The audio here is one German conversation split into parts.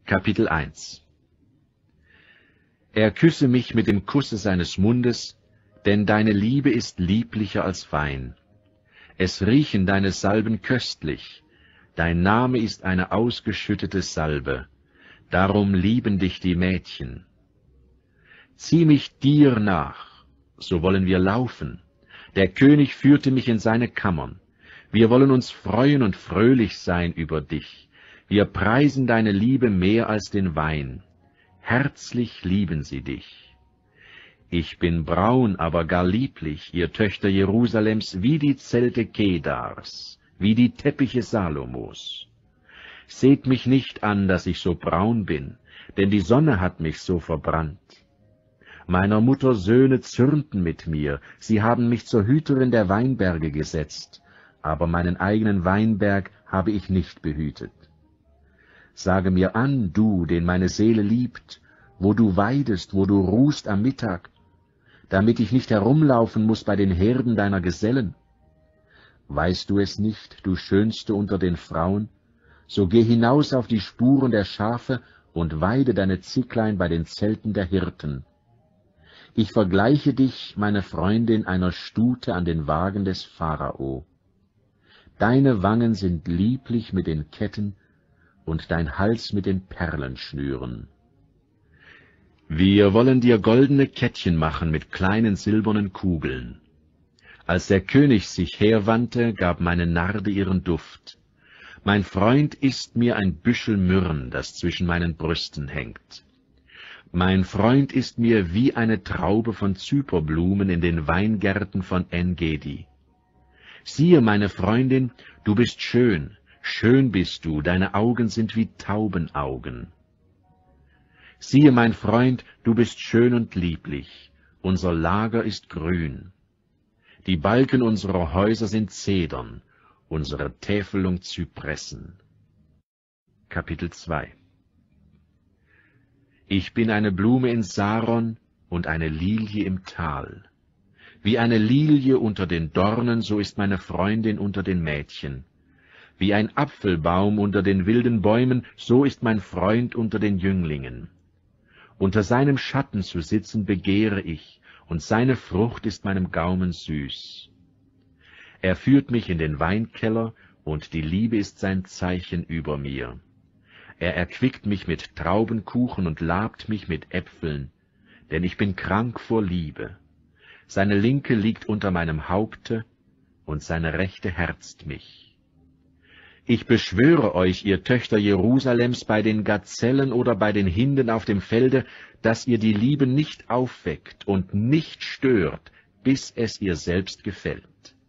Kapitel 1. Er küsse mich mit dem Kusse seines Mundes, denn deine Liebe ist lieblicher als Wein. Es riechen deine Salben köstlich, dein Name ist eine ausgeschüttete Salbe, darum lieben dich die Mädchen. Zieh mich dir nach, so wollen wir laufen. Der König führte mich in seine Kammern. Wir wollen uns freuen und fröhlich sein über dich. Wir preisen deine Liebe mehr als den Wein. Herzlich lieben sie dich. Ich bin braun, aber gar lieblich, ihr Töchter Jerusalems, wie die Zelte Kedars, wie die Teppiche Salomos. Seht mich nicht an, dass ich so braun bin, denn die Sonne hat mich so verbrannt. Meiner Mutter Söhne zürnten mit mir, sie haben mich zur Hüterin der Weinberge gesetzt, aber meinen eigenen Weinberg habe ich nicht behütet. Sage mir an, du, den meine Seele liebt, wo du weidest, wo du ruhst am Mittag, damit ich nicht herumlaufen muß bei den Herden deiner Gesellen. Weißt du es nicht, du Schönste unter den Frauen? So geh hinaus auf die Spuren der Schafe und weide deine Zicklein bei den Zelten der Hirten. Ich vergleiche dich, meine Freundin, einer Stute an den Wagen des Pharao. Deine Wangen sind lieblich mit den Ketten und dein Hals mit den Perlenschnüren. Wir wollen dir goldene Kettchen machen mit kleinen silbernen Kugeln. Als der König sich herwandte, gab meine Narde ihren Duft. Mein Freund ist mir ein Büschel Myrrhen, das zwischen meinen Brüsten hängt. Mein Freund ist mir wie eine Traube von Zyperblumen in den Weingärten von En-Gedi. Siehe, meine Freundin, du bist schön, schön bist du, deine Augen sind wie Taubenaugen. Siehe, mein Freund, du bist schön und lieblich, unser Lager ist grün. Die Balken unserer Häuser sind Zedern, unsere Täfelung Zypressen. Kapitel 2. Ich bin eine Blume in Saron und eine Lilie im Tal. Wie eine Lilie unter den Dornen, so ist meine Freundin unter den Mädchen. Wie ein Apfelbaum unter den wilden Bäumen, so ist mein Freund unter den Jünglingen. Unter seinem Schatten zu sitzen begehre ich, und seine Frucht ist meinem Gaumen süß. Er führt mich in den Weinkeller, und die Liebe ist sein Zeichen über mir. Er erquickt mich mit Traubenkuchen und labt mich mit Äpfeln, denn ich bin krank vor Liebe. Seine Linke liegt unter meinem Haupte, und seine Rechte herzt mich. Ich beschwöre euch, ihr Töchter Jerusalems, bei den Gazellen oder bei den Hinden auf dem Felde, dass ihr die Liebe nicht aufweckt und nicht stört, bis es ihr selbst gefällt.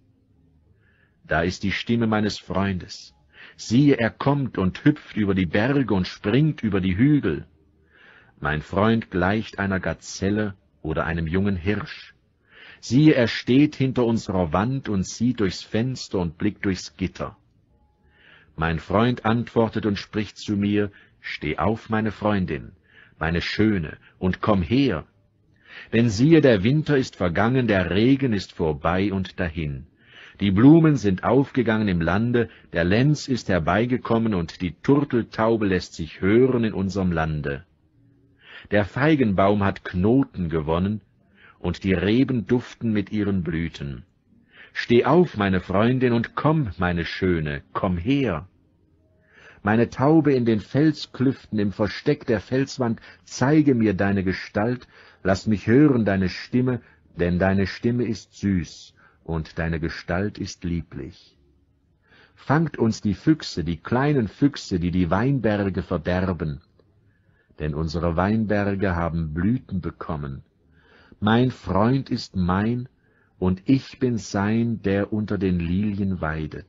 Da ist die Stimme meines Freundes. Siehe, er kommt und hüpft über die Berge und springt über die Hügel. Mein Freund gleicht einer Gazelle oder einem jungen Hirsch. Siehe, er steht hinter unserer Wand und sieht durchs Fenster und blickt durchs Gitter. Mein Freund antwortet und spricht zu mir, steh auf, meine Freundin, meine Schöne, und komm her. Denn siehe, der Winter ist vergangen, der Regen ist vorbei und dahin. Die Blumen sind aufgegangen im Lande, der Lenz ist herbeigekommen, und die Turteltaube lässt sich hören in unserem Lande. Der Feigenbaum hat Knoten gewonnen, und die Reben duften mit ihren Blüten. Steh auf, meine Freundin, und komm, meine Schöne, komm her. Meine Taube in den Felsklüften, im Versteck der Felswand, zeige mir deine Gestalt, lass mich hören deine Stimme, denn deine Stimme ist süß, und deine Gestalt ist lieblich. Fangt uns die Füchse, die kleinen Füchse, die die Weinberge verderben, denn unsere Weinberge haben Blüten bekommen. Mein Freund ist mein, und ich bin sein, der unter den Lilien weidet.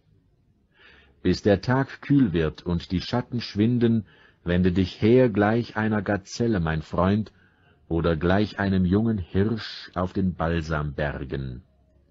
Bis der Tag kühl wird und die Schatten schwinden, wende dich her gleich einer Gazelle, mein Freund, oder gleich einem jungen Hirsch auf den Balsambergen.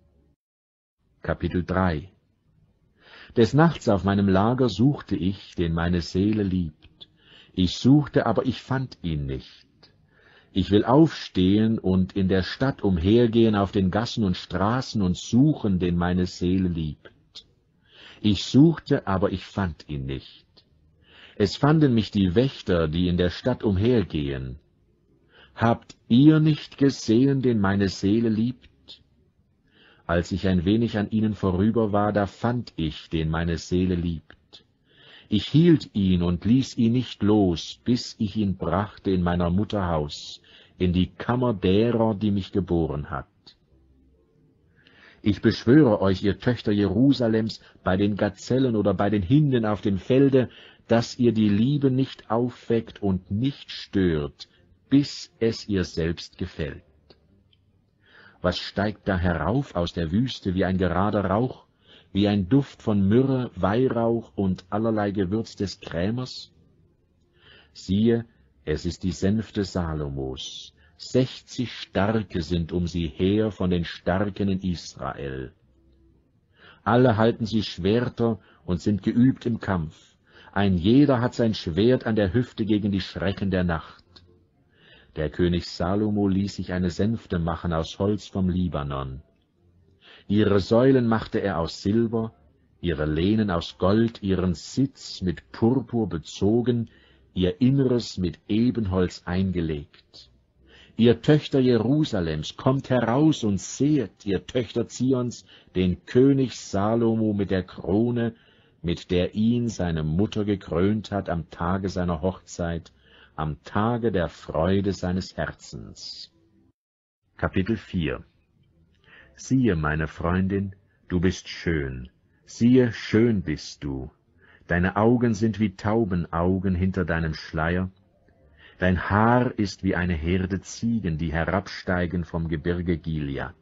Kapitel 3. Des Nachts auf meinem Lager suchte ich, den meine Seele liebt. Ich suchte, aber ich fand ihn nicht. Ich will aufstehen und in der Stadt umhergehen auf den Gassen und Straßen und suchen, den meine Seele liebt. Ich suchte, aber ich fand ihn nicht. Es fanden mich die Wächter, die in der Stadt umhergehen. Habt ihr nicht gesehen, den meine Seele liebt? Als ich ein wenig an ihnen vorüber war, da fand ich, den meine Seele liebt. Ich hielt ihn und ließ ihn nicht los, bis ich ihn brachte in meiner Mutter Haus, in die Kammer derer, die mich geboren hat. Ich beschwöre euch, ihr Töchter Jerusalems, bei den Gazellen oder bei den Hinden auf dem Felde, dass ihr die Liebe nicht aufweckt und nicht stört, bis es ihr selbst gefällt. Was steigt da herauf aus der Wüste wie ein gerader Rauch, wie ein Duft von Myrrhe, Weihrauch und allerlei Gewürz des Krämers? Siehe, es ist die Sänfte Salomos. 60 Starke sind um sie her von den Starken in Israel. Alle halten sie Schwerter und sind geübt im Kampf. Ein jeder hat sein Schwert an der Hüfte gegen die Schrecken der Nacht. Der König Salomo ließ sich eine Sänfte machen aus Holz vom Libanon. Ihre Säulen machte er aus Silber, ihre Lehnen aus Gold, ihren Sitz mit Purpur bezogen, ihr Inneres mit Ebenholz eingelegt. Ihr Töchter Jerusalems, kommt heraus und sehet, ihr Töchter Zions, den König Salomo mit der Krone, mit der ihn seine Mutter gekrönt hat am Tage seiner Hochzeit, am Tage der Freude seines Herzens. Kapitel 4. Siehe, meine Freundin, du bist schön, siehe, schön bist du. Deine Augen sind wie Taubenaugen hinter deinem Schleier. Dein Haar ist wie eine Herde Ziegen, die herabsteigen vom Gebirge Gilead.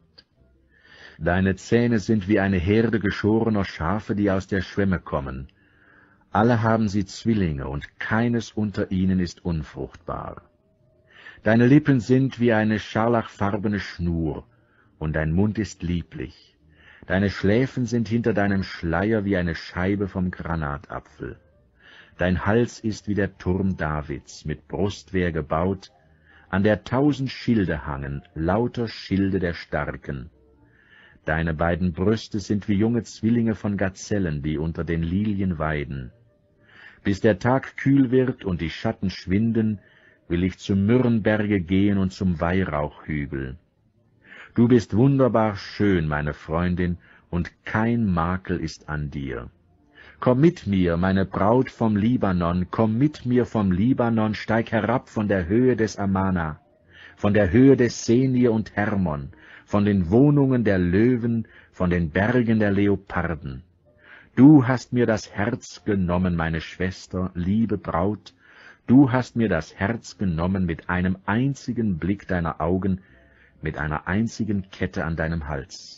Deine Zähne sind wie eine Herde geschorener Schafe, die aus der Schwemme kommen. Alle haben sie Zwillinge, und keines unter ihnen ist unfruchtbar. Deine Lippen sind wie eine scharlachfarbene Schnur, und dein Mund ist lieblich. Deine Schläfen sind hinter deinem Schleier wie eine Scheibe vom Granatapfel. Dein Hals ist wie der Turm Davids, mit Brustwehr gebaut, an der 1000 Schilde hangen, lauter Schilde der Starken. Deine beiden Brüste sind wie junge Zwillinge von Gazellen, die unter den Lilien weiden. Bis der Tag kühl wird und die Schatten schwinden, will ich zum Myrrhenberge gehen und zum Weihrauchhügel. Du bist wunderbar schön, meine Freundin, und kein Makel ist an dir. Komm mit mir, meine Braut vom Libanon, komm mit mir vom Libanon, steig herab von der Höhe des Amana, von der Höhe des Senir und Hermon, von den Wohnungen der Löwen, von den Bergen der Leoparden. Du hast mir das Herz genommen, meine Schwester, liebe Braut, du hast mir das Herz genommen mit einem einzigen Blick deiner Augen, mit einer einzigen Kette an deinem Hals.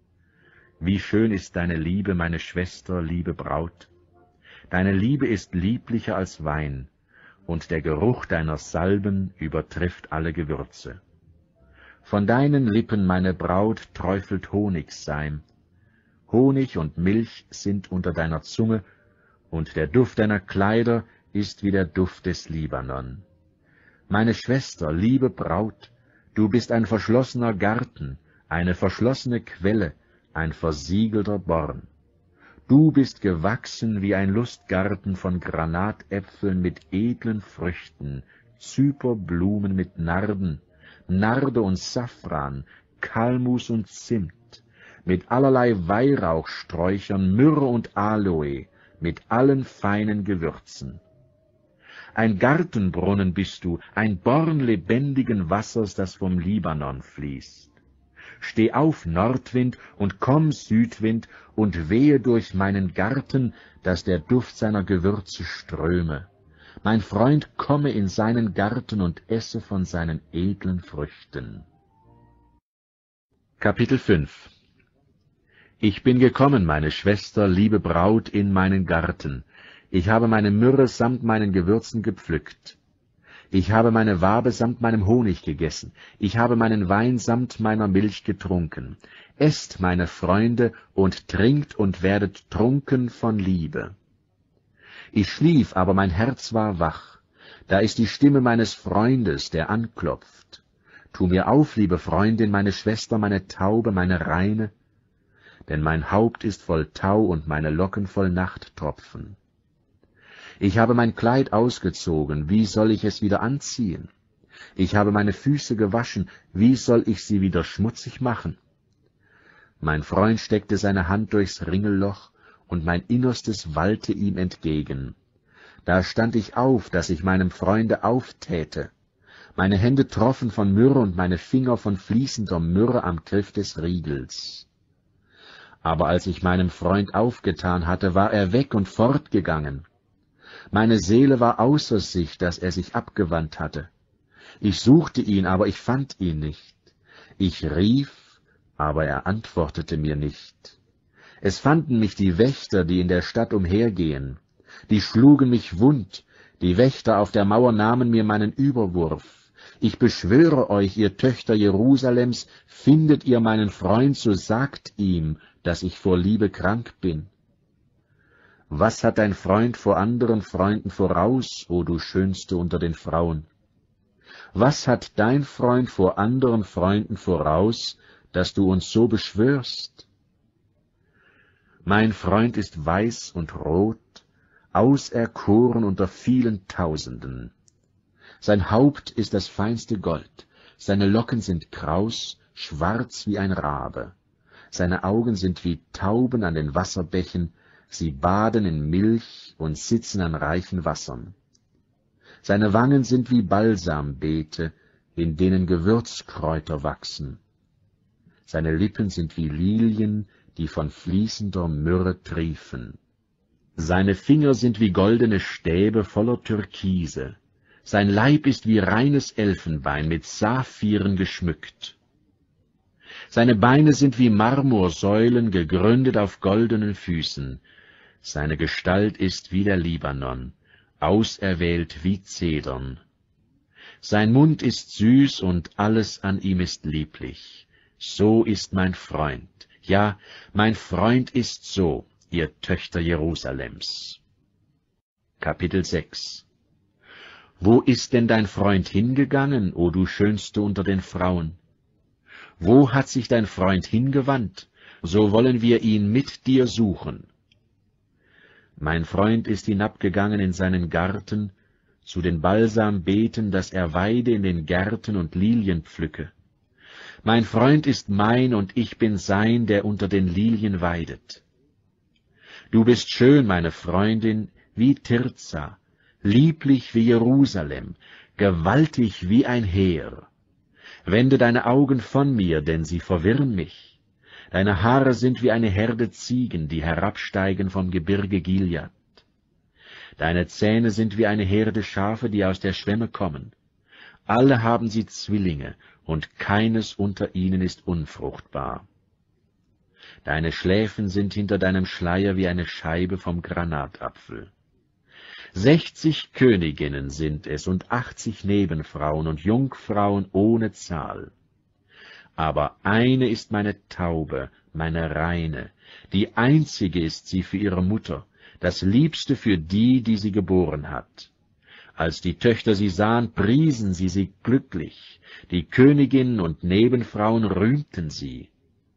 Wie schön ist deine Liebe, meine Schwester, liebe Braut. Deine Liebe ist lieblicher als Wein, und der Geruch deiner Salben übertrifft alle Gewürze. Von deinen Lippen, meine Braut, träufelt Honigseim. Honig und Milch sind unter deiner Zunge, und der Duft deiner Kleider ist wie der Duft des Libanon. Meine Schwester, liebe Braut, du bist ein verschlossener Garten, eine verschlossene Quelle, ein versiegelter Born. Du bist gewachsen wie ein Lustgarten von Granatäpfeln mit edlen Früchten, Zyperblumen mit Narden, Narde und Safran, Kalmus und Zimt, mit allerlei Weihrauchsträuchern, Myrrhe und Aloe, mit allen feinen Gewürzen. Ein Gartenbrunnen bist du, ein Born lebendigen Wassers, das vom Libanon fließt. Steh auf, Nordwind, und komm, Südwind, und wehe durch meinen Garten, dass der Duft seiner Gewürze ströme. Mein Freund komme in seinen Garten und esse von seinen edlen Früchten. Kapitel 5. Ich bin gekommen, meine Schwester, liebe Braut, in meinen Garten. Ich habe meine Myrrhe samt meinen Gewürzen gepflückt. Ich habe meine Wabe samt meinem Honig gegessen. Ich habe meinen Wein samt meiner Milch getrunken. Esst, meine Freunde, und trinkt und werdet trunken von Liebe. Ich schlief, aber mein Herz war wach. Da ist die Stimme meines Freundes, der anklopft. Tu mir auf, liebe Freundin, meine Schwester, meine Taube, meine Reine, denn mein Haupt ist voll Tau und meine Locken voll Nachttropfen. Ich habe mein Kleid ausgezogen, wie soll ich es wieder anziehen? Ich habe meine Füße gewaschen, wie soll ich sie wieder schmutzig machen? Mein Freund steckte seine Hand durchs Ringelloch, und mein Innerstes wallte ihm entgegen. Da stand ich auf, dass ich meinem Freunde auftäte. Meine Hände troffen von Myrrhe und meine Finger von fließender Myrrhe am Griff des Riegels. Aber als ich meinem Freund aufgetan hatte, war er weg und fortgegangen. Meine Seele war außer sich, dass er sich abgewandt hatte. Ich suchte ihn, aber ich fand ihn nicht. Ich rief, aber er antwortete mir nicht. Es fanden mich die Wächter, die in der Stadt umhergehen. Die schlugen mich wund, die Wächter auf der Mauer nahmen mir meinen Überwurf. Ich beschwöre euch, ihr Töchter Jerusalems, findet ihr meinen Freund, so sagt ihm, dass ich vor Liebe krank bin. Was hat dein Freund vor anderen Freunden voraus, o du Schönste unter den Frauen? Was hat dein Freund vor anderen Freunden voraus, dass du uns so beschwörst? Mein Freund ist weiß und rot, auserkoren unter vielen Tausenden. Sein Haupt ist das feinste Gold, seine Locken sind kraus, schwarz wie ein Rabe. Seine Augen sind wie Tauben an den Wasserbächen, sie baden in Milch und sitzen an reichen Wassern. Seine Wangen sind wie Balsambeete, in denen Gewürzkräuter wachsen. Seine Lippen sind wie Lilien, die von fließender Myrrhe triefen. Seine Finger sind wie goldene Stäbe voller Türkise. Sein Leib ist wie reines Elfenbein mit Saphiren geschmückt. Seine Beine sind wie Marmorsäulen gegründet auf goldenen Füßen. Seine Gestalt ist wie der Libanon, auserwählt wie Zedern. Sein Mund ist süß und alles an ihm ist lieblich. So ist mein Freund. Ja, mein Freund ist so, ihr Töchter Jerusalems. Kapitel 6. Wo ist denn dein Freund hingegangen, o du Schönste unter den Frauen? Wo hat sich dein Freund hingewandt? So wollen wir ihn mit dir suchen. Mein Freund ist hinabgegangen in seinen Garten, zu den Balsambeeten, dass er weide in den Gärten und Lilien pflücke. Mein Freund ist mein, und ich bin sein, der unter den Lilien weidet. Du bist schön, meine Freundin, wie Tirza, lieblich wie Jerusalem, gewaltig wie ein Heer. Wende deine Augen von mir, denn sie verwirren mich. Deine Haare sind wie eine Herde Ziegen, die herabsteigen vom Gebirge Gilead. Deine Zähne sind wie eine Herde Schafe, die aus der Schwemme kommen. Alle haben sie Zwillinge, und keines unter ihnen ist unfruchtbar. Deine Schläfen sind hinter deinem Schleier wie eine Scheibe vom Granatapfel. 60 Königinnen sind es und 80 Nebenfrauen und Jungfrauen ohne Zahl. Aber eine ist meine Taube, meine Reine, die einzige ist sie für ihre Mutter, das Liebste für die, die sie geboren hat. Als die Töchter sie sahen, priesen sie glücklich, die Königinnen und Nebenfrauen rühmten sie.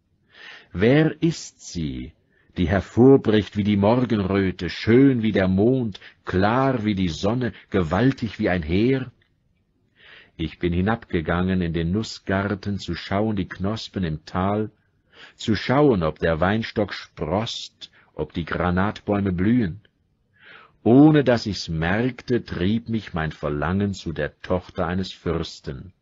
Wer ist sie, die hervorbricht wie die Morgenröte, schön wie der Mond, klar wie die Sonne, gewaltig wie ein Heer? Ich bin hinabgegangen in den Nussgarten, zu schauen die Knospen im Tal, zu schauen, ob der Weinstock sproßt, ob die Granatbäume blühen. Ohne dass ich's merkte, trieb mich mein Verlangen zu der Tochter eines Fürsten.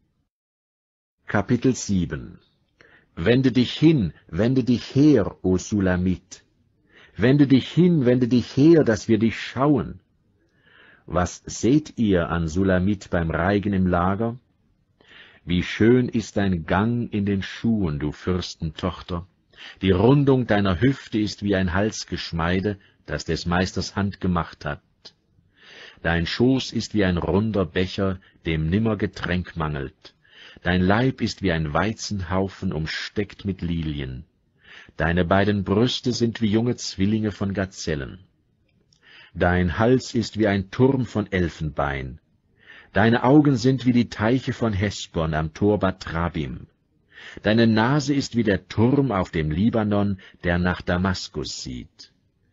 Kapitel 7. Wende dich hin, wende dich her, o Sulamit. Wende dich hin, wende dich her, dass wir dich schauen. Was seht ihr an Sulamit beim Reigen im Lager? Wie schön ist dein Gang in den Schuhen, du Fürstentochter. Die Rundung deiner Hüfte ist wie ein Halsgeschmeide, das des Meisters Hand gemacht hat. Dein Schoß ist wie ein runder Becher, dem nimmer Getränk mangelt. Dein Leib ist wie ein Weizenhaufen, umsteckt mit Lilien. Deine beiden Brüste sind wie junge Zwillinge von Gazellen. Dein Hals ist wie ein Turm von Elfenbein. Deine Augen sind wie die Teiche von Hesbon am Tor Batrabim. Deine Nase ist wie der Turm auf dem Libanon, der nach Damaskus sieht.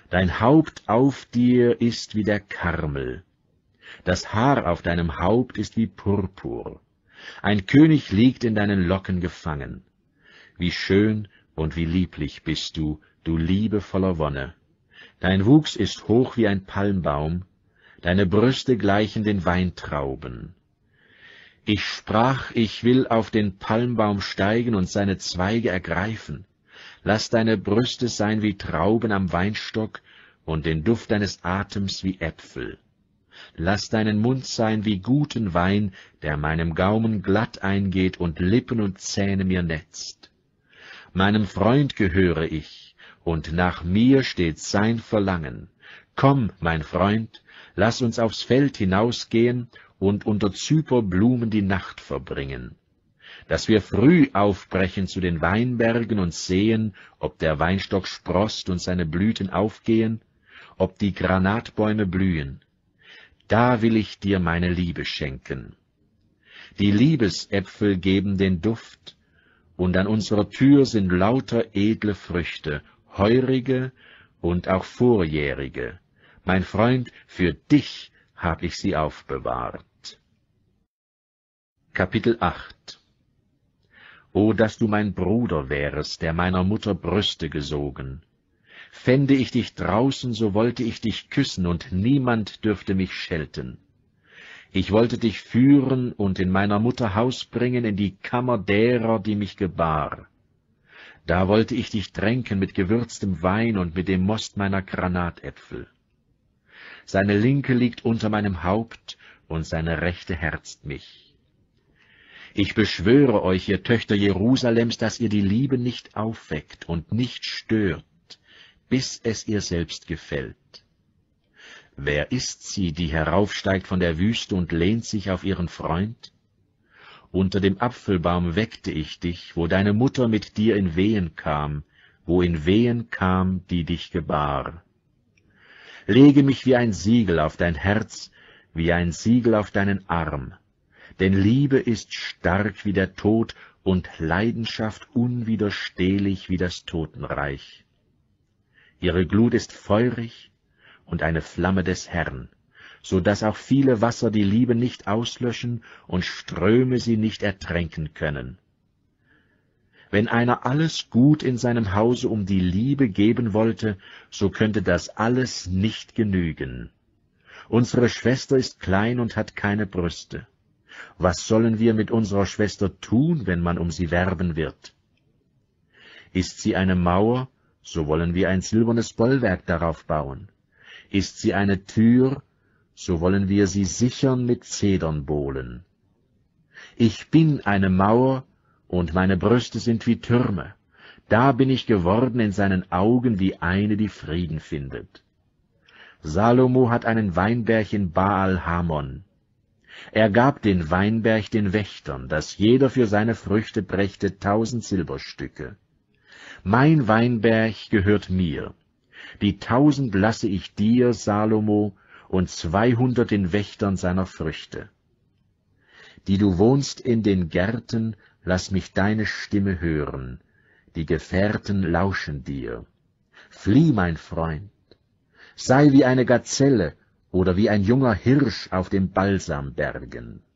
Dein Haupt auf dir ist wie der Karmel, das Haar auf deinem Haupt ist wie Purpur. Ein König liegt in deinen Locken gefangen. Wie schön und wie lieblich bist du, du liebevoller Wonne. Dein Wuchs ist hoch wie ein Palmbaum, deine Brüste gleichen den Weintrauben. Ich sprach, ich will auf den Palmbaum steigen und seine Zweige ergreifen. Lass deine Brüste sein wie Trauben am Weinstock und den Duft deines Atems wie Äpfel. Lass deinen Mund sein wie guten Wein, der meinem Gaumen glatt eingeht und Lippen und Zähne mir netzt. Meinem Freund gehöre ich, und nach mir steht sein Verlangen. Komm, mein Freund, lass uns aufs Feld hinausgehen und unter Zyperblumen die Nacht verbringen, dass wir früh aufbrechen zu den Weinbergen und sehen, ob der Weinstock sproßt und seine Blüten aufgehen, ob die Granatbäume blühen. Da will ich dir meine Liebe schenken. Die Liebesäpfel geben den Duft, und an unserer Tür sind lauter edle Früchte, heurige und auch vorjährige. Mein Freund, für dich hab ich sie aufbewahrt. Kapitel 8. O, dass du mein Bruder wärest, der meiner Mutter Brüste gesogen! Fände ich dich draußen, so wollte ich dich küssen, und niemand dürfte mich schelten. Ich wollte dich führen und in meiner Mutter Haus bringen, in die Kammer derer, die mich gebar. Da wollte ich dich tränken mit gewürztem Wein und mit dem Most meiner Granatäpfel. Seine Linke liegt unter meinem Haupt, und seine Rechte herzt mich. Ich beschwöre euch, ihr Töchter Jerusalems, dass ihr die Liebe nicht aufweckt und nicht stört, bis es ihr selbst gefällt. Wer ist sie, die heraufsteigt von der Wüste und lehnt sich auf ihren Freund? Unter dem Apfelbaum weckte ich dich, wo deine Mutter mit dir in Wehen kam, wo in Wehen kam, die dich gebar. Lege mich wie ein Siegel auf dein Herz, wie ein Siegel auf deinen Arm, denn Liebe ist stark wie der Tod und Leidenschaft unwiderstehlich wie das Totenreich. Ihre Glut ist feurig und eine Flamme des Herrn, so dass auch viele Wasser die Liebe nicht auslöschen und Ströme sie nicht ertränken können. Wenn einer alles Gut in seinem Hause um die Liebe geben wollte, so könnte das alles nicht genügen. Unsere Schwester ist klein und hat keine Brüste. Was sollen wir mit unserer Schwester tun, wenn man um sie werben wird? Ist sie eine Mauer, so wollen wir ein silbernes Bollwerk darauf bauen. Ist sie eine Tür, so wollen wir sie sichern mit Zedernbohlen. Ich bin eine Mauer, und meine Brüste sind wie Türme. Da bin ich geworden in seinen Augen wie eine, die Frieden findet. Salomo hat einen Weinberg in Baal-Hamon. Er gab den Weinberg den Wächtern, dass jeder für seine Früchte brächte 1000 Silberstücke. Mein Weinberg gehört mir. Die 1000 lasse ich dir, Salomo, und 200 den Wächtern seiner Früchte. Die du wohnst in den Gärten, lass mich deine Stimme hören. Die Gefährten lauschen dir. Flieh, mein Freund. Sei wie eine Gazelle oder wie ein junger Hirsch auf den Balsambergen.